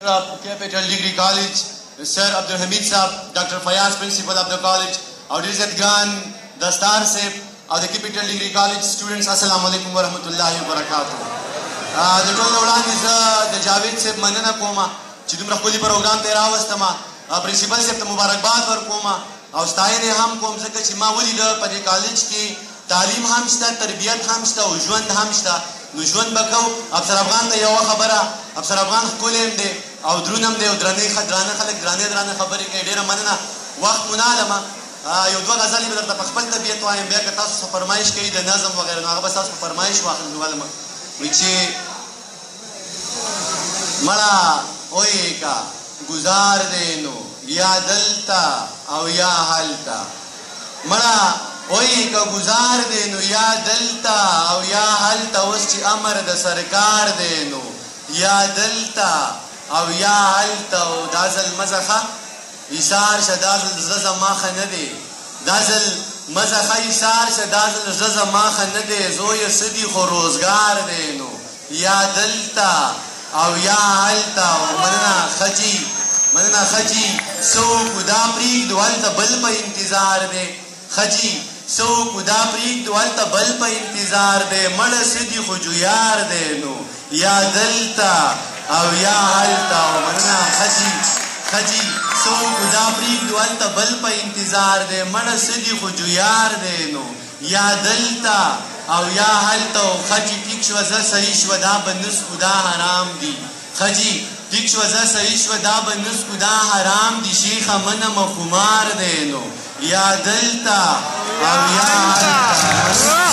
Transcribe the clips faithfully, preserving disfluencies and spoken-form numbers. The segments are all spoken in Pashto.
of Capital Degree College, Sir Abdul Hamid Saab, Doctor Fayaz, Principal of the college, our Izzat Gan, the Star Sep of the Capital Degree College students, Assalamu alaikum wa rahmatullahi wa barakatuh. The total around is the Javed Sep Manana Koma, Chidumra Kuli program Tera Wastama, Principal Sep the Mubarakbad or Koma, our Stein Ham Kom Zakachima Wulida, Padi College Ki, Talim Hamsta, Tarbiyat Hamsta, Ujwan Hamsta. نجوان بکو افسر افغان ته یو خبره افسر افغان خپلیم دی او درونم دی او درنې درانه خلک درانه درانه خبرې کوي ډېره مننه وخت مو نه علمه یو دوه غزلې به درته په خپل طبیعت وایم بیا که تاسو فرمایش کوي د نظم وغیره نو هغه به تاسو په فرمایش واخلم علمه وایي چې مړه اوی کا گزار دی نو یا دلتا او یا هلتا مړه اوی که گزار دی نو یا دلتا او یا هلتا اوس چې امر د سرکار دی نو یا دلتا او یا هلتا او دا ځل مزه ښه ایثار شه دا ځل زه زما ښه نه دی دا ځل مزه ښه ایثار شه دا ځل زه زما ښه نه دی زویه څه دي خو روزګار دی نو یا دلتا او یا هلتا او مننه ښه مننه ښه جي څوک دا پرېږدو هلته بل په انتظار دی ښه جي څوک دا پرېږدو هلته بل په انتظار دی مړه څه دي خو جویار دی نو یا دلته او یا هلته او مننه ښه جي ښه جي څوک دا پرېږدو هلته بل په انتظار دی مړه څه دي خو جویار دی نو یا دلته او یا هلته او ښه جي ټیک شوه زه صحیح شوه دا به نسکو دا حرام دي ښه جي ټیک شوه زه صحیح شوه دا به نسکو دا حرام دي شیخه منمه خمار دی نو یا دلتا او یا هلتا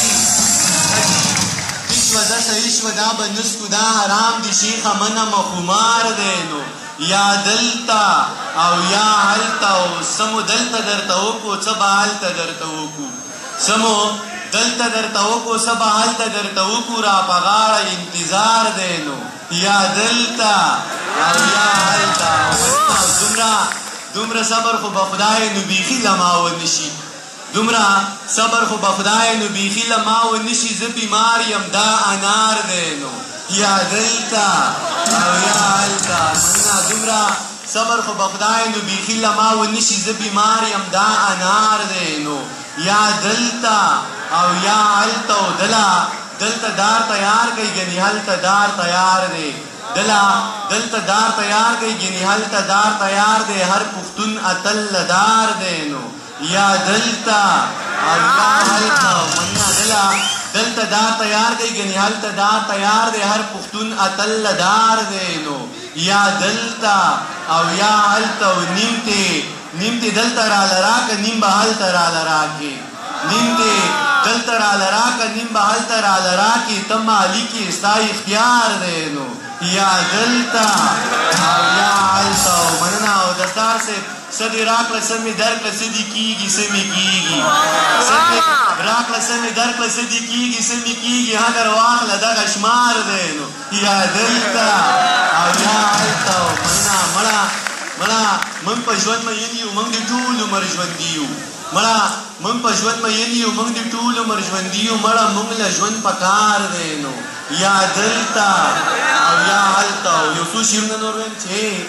تشوه زه صحیح شوه دا به نسکو دا حرام دي شیخه منمه خمار دی نو یا دلتا او یا هلتا او سمو دلته درته وکړو څه به هلته درته وکړو سمو دلته درته وکړو څه به هلته درته وکړو را په غاړه انتظار دی نو یا دلتا او یا هلتا دومره دومره صبر خو به خدای نو بیخي لما ونشي دومره صبر خو به خدای نو بیخي لما ونشي زه بیمار یم دا انار دی نو یا دلته او یا هلته مننه دومره صبر خو به خدای نو بیخي لما ونشي زه بیمار یم دا انار دی نو یا دلته او یا هلته او دله دلته دار تیار کوي ګنې هلته دار تیار دی دلا دلته دار تیار گئی گنی حلتا دار تیار دے ہر پختون اتل دار دے نو یا دلتا او یا حلتا مننا دلا دلته دار تیار گئی گنی حلتا دار تیار دے ہر پختون اتل دار دے نو یا دلتا او یا حلتا نیمتے نیمتے دلتا را لراک نیم با حلتا را لراکی نیمتے دلتا را لراک نیم با حلتا را لراکی تم علی کی استا اختیار دے نو یا دلتا او یا علتا مننه او دستار سے سدی راکله سمی درکله سدی کیږي سمی کیږي سدی راکله سمی درکله سدی کیږي سمی کیږي هغه واخله دغه شمار دی نو یا دلتا او یا علتا مننه مړه مړه من په ژوند مین یو موږ د ټول عمر ژوندي یو مړه من په ژوند مین یو موږ د ټول عمر ژوندي یو مړه موږ له ژوند پکار دی نو یا دلتا او یا هلتا یو څو شعرونه نور ویم چې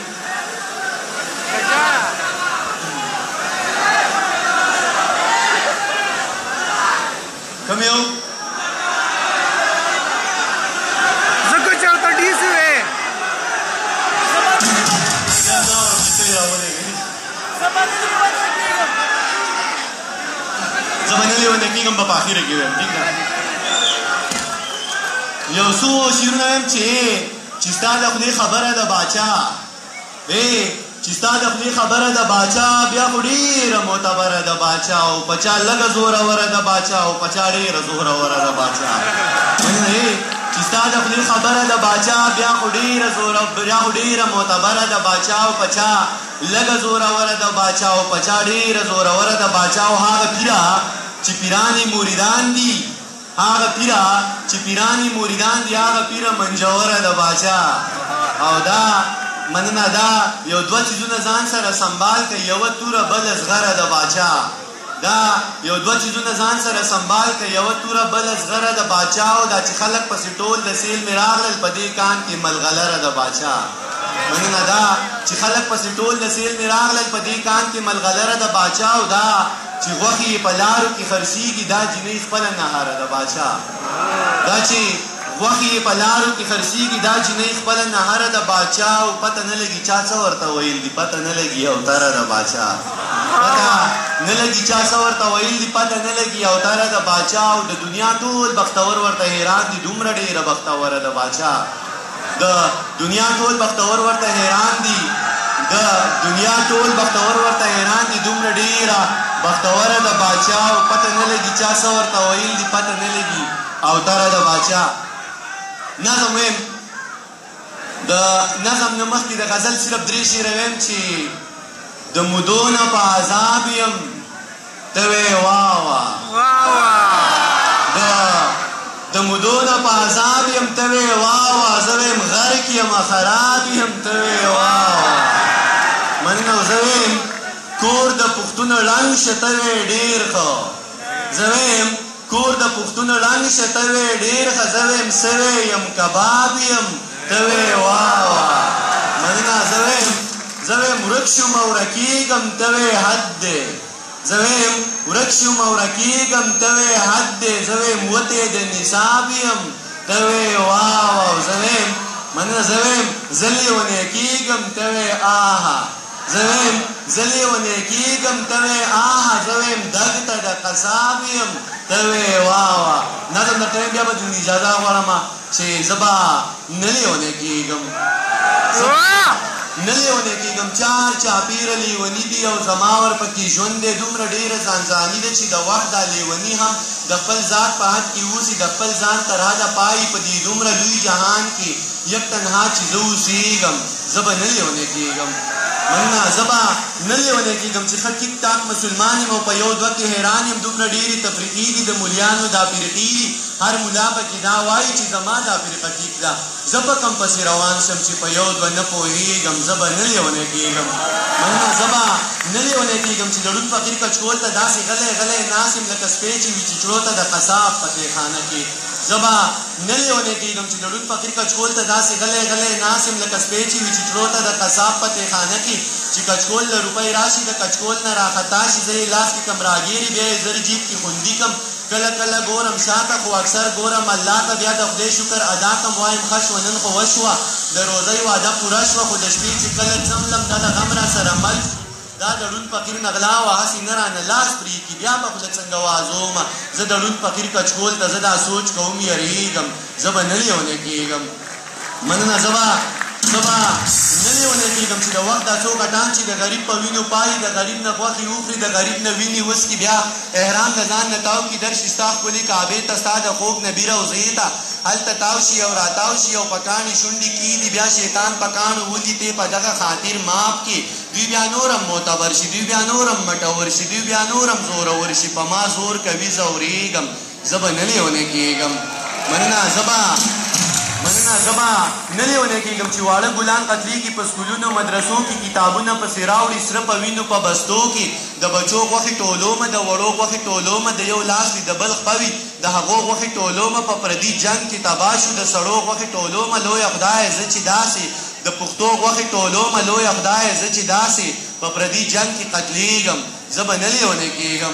کوم یو زکه چې ورته ډیسي وې زمانه لیونه کېږم به په اخره کې ویم ټیک ده یو څو شعرونه ویم چې چې ستا د خولې خبره د باچا ای چې ستا د خولې خبره د باچا بیا خو ډېره معتبره د باچا او په چا لږه زوروره د باچا او په چا ډېره زوروره د باچا چې ستا د خولې خبره د باچا بیا خو ډېره زوره بیا خو ډېره معتبره د باچا او په چا لږه زوروره د باچا او په چا ډېره زوروره د باچا او هغه پیره چې پیرانې مریدان دي هغه پیره چې پیرانی موریدان دی هغه پیره منجوره د باچا او دا مننه دا یو دوه چیزونه ځان سره سنبال که یوه توره بل زغره د باچا دا یو دوه چیزونه ځان سره سنبال که یوه توره بل زغره د باچا او دا چې خلک پسې ټول د سیل مې راغلل په دې کان کې ملغلره د باچا مننه دا چې خلک پسې ټول د سیل مې راغلل په دې کان کې ملغلره د باچا او دا چې غوښې یې په لارو کې خرڅېږي دا جنۍ خپله نهاره د باچا دا چې غوښې یې په لارو کې خرڅېږي دا جنۍ خپله نهاره د باچا او پته نه لګي چا څه ورته ویل دي پته نه لګي اوتره د باچا پته نه لګي چا څه ورته ویل دي پته نه لګي اوتره د باچا او د دنیا ټول بختور ورته حیران دي دومره ډېره بختوره د باچا د دنیا ټول بختور ورته حیران دي د دنیا ټول بختور ورته حیران دي دومره ډېره بختوره د باچا او پته نه لګي چا څه ورته ویل دي پته نه لګي اوتره د باچا نظم ویم د نظم نه مخکې د غزل صرف درې شعره ویم چې د مودو نه په عذاب یم ته وې واوا د مودو نه په عذاب یم ته وې واوا زه ویم غرق یم خراب یم ته وې واوا مننه زه ویم کور د پښتون ړنګ شه ته وې ډېر ښه زه ویم کور د پښتون ړنګ شه ته وې ډېر ښه زه ویم سوی یم کباب یم ته وې واوا مننه زه ویم زه ویم ورک شوم او رکېږم ته وې حد دی زه ویم ورک شوم او رکېږم ته وې حد دی زه ویم وتې د نصاب یم ته وې واوا زه ویم مننه زه ویم زه لیونی کېږم ته وې آها زه ویم زه لیونی کېږم ته وې آها زه ویم دګ ته د قصاب یم ته وې واوا نظم درته ویم بیا به ځینې اجازه غواړم چې زه به نه لیونی کېږم نه لیونی کېږم چار چاپېره لیوني دي او زما ورپکې ژوند دی دومره ډېره ځانځاني ده چې د وخت دا لیوني هم د خپل ذات په حد کې اوسي د خپل ځان تر حده پایي په دې دومره لوی جهان کې یک تنها چې زه اوسېږم زه به نه لیونی کېږم مننه زه به نه لیونی کېږم چې ښه ټیک ټاک مسلمان یم او په یو دوه کې حیران یم دومره ډېرې تفریقې دي د مولیانو دا فرقې دي هر ملا پکې دا وایي چې زما دا فرقه ټیک ده زه به کوم پسې روان شم چې په یو دوه نه پوهېږم زه به نه لیونی کېږم مننه زه به نه لیونی کېږم چې د ړوند فقیر کچکول ته داسې غلی غلی ناست یم لکه سپی چې وي چیچړو ته د قصاب په تېخانه کې زه به نه لیونی کېږم چې د ړوند فقیر کچکول ته داسې غلی غلی ناست یم لکه سپی چې وي چیچړو ته د قصاب په تېخانه کې چې کچکول له روپۍ راشي د کچکول نه راخطا شي زه یې لاس کې کم راګېرې بیا یې زر جیب کې خوندي کم کله کله ګورم شاته خو اکثر ګورم الله ته بیا د خدای شکر ادا کم وایم ښه شوه نن خو وشوه د روزۍ واده پوره شوه خو د شپې چې کله څملم دا د غم را سره مل دا د ړوند فقیر نغلا وه هسې نه رانه لاس پرېږدي بیا به خوله څنګه وازومه زه د ړوند فقیر کچکول ته زه دا سوچ کوم یریږم زه به نه لیونی کېږم مننه زه به زه به نه لیونی کېږم چې د وخت دا څو کټان چې د غریب په وینو پایي د غریب نه غوښې وخوري د غریب نه وینې وڅکي بیا احرام د ځان نه تاو کي درشي ستا ښکلې کعبې ته ستا د خوږ نبي روضې ته هلته تاو شي او راتاو شي او په کاڼې شونډې کېږدي بیا شیطان په کاڼو ولیتې په دغه خاطر ماف کې دوی بیا نورم معتبر شي دوی بیا نورم مټور شي دوی بیا نورم زورور شي په ما زور کوي زورېږم زه به نه لیونی کېږم مننه زه به مننه زه به نه لیونی کېږم چې واړه ګلان قتلېږي په سکولونو مدرسو کې کتابونه پسې راوړي سره په وینو په بستو کې د بچو غوښې ټولومه د وړو غوښې ټولومه د یو لاس وي د بل ښه وي د هغو غوښې ټولومه په پردي جنګ کې تباه شو د سړو غوښې ټولومه لویه خدایه زه چې داسې د پښتو غوښې ټولومه لویه خدایه زه چې داسې په پردي جنګ کې قتلېږم زه به نه لیونی کېږم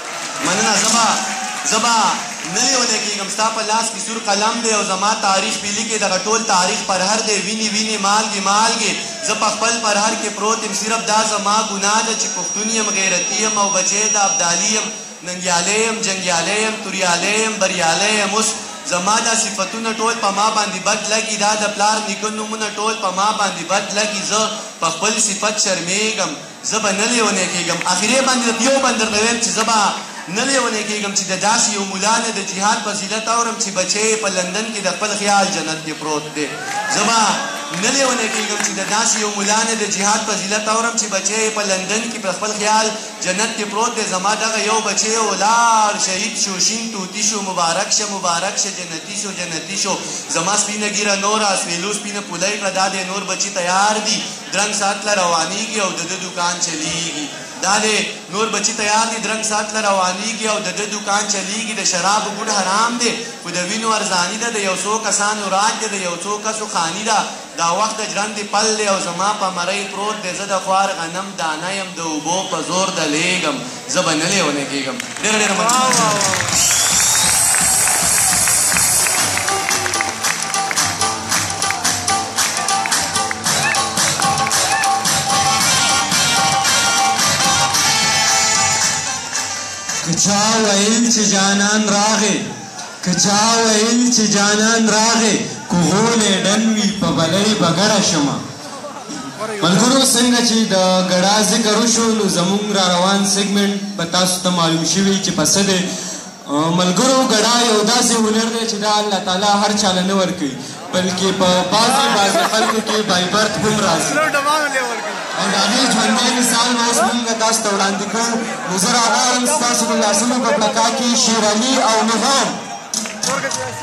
مننه زه به زه به نه لیونی کېږم ستا په لاس کې سور قلم دی او زما تاریخ پې لیکې دغه ټول تاریخ پرهر دی وینې وینې مالګې مالګې زه په خپل پرهر کې پروت یم صرف دا زما ګناه ده چې پښتون یم غیرتي یم او بچی د ابدالي یم ننګیالی یم جنګیالی یم توریالی یم بریالی یم اوس زما دا صفتونه ټول په ما باندې بد لګي دا د پلار نیکه نومونه ټول په ما باندې بد لګي زه په خپل صفت شرمېږم زه به نه لیونی کېږم اخرې باندې یو باندې درته ویم چې زه به نه لیونی کېږم چې د داسې یو ملا نه د جهاد فضیلت اورم چې بچی په لندن کې د خپل خیال جنت کې پروت دی زه به نه لیونی کېږم چې د داسې یو ملا نه د جهاد فضیلت اورم چې بچی په لندن کې په خپل خیال جنت کې پروت دی زما دغه یو بچی ولاړ شهید شو شین توتي شو مبارک شه مبارک شه جنتي شو جنتي شو زما سپینه ګیره نوره سویلو سپینه پولی کړه دا دی نور بچي تیار دي درنګ ساعت له روانېږي او د ده دوکان چلیږي دا دی نور بچي تیار دي درنګ ساعت له روانېږي او د ده دوکان چلیږي د شرابو ګوډ حرام دی خو د وینو ارزاني ده د یو څو کسانو راج دی د یو څو کسو خاني ده دا وخت د ژرندې پل دی او زما په مرۍ پروت دی زه د خوار غنم دانه یم د اوبو په زور دلیږم زه به نه لیونی کېږم ډېره ډېره مننه کچا ویل چې جانان راغې کچا ویل چې جانان راغې کوغولې ډن وي په بلۍ به ګډه شمه ملګرو څنګه چې د ګډا ذکر وشو نو زموږ را روان سیګمنټ به تاسو ته معلوم شوي چې په څه دی ملګرو ګډا یو داسې هنر دی چې دا الله تعالی هر چاله نه ورکوي بلکې په بعضې بعضې خلکو کې بای برت هم راځي او د هغې ژوندی مثال به اوس مونږ تاسو ته وړاندې کوو نو زه راغلی یم ستاسو د لاسونو په پکا کې شیر علي او نظام